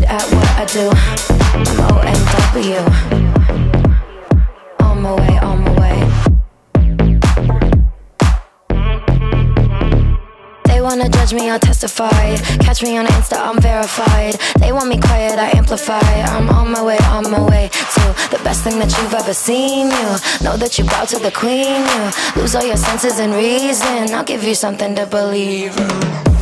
at what I do. I'm OMW. On my way, on my way. They wanna judge me, I'll testify. Catch me on Insta, I'm verified. They want me quiet, I amplify. I'm on my way to the best thing that you've ever seen. You know that you bow to the queen. You lose all your senses and reason. I'll give you something to believe in.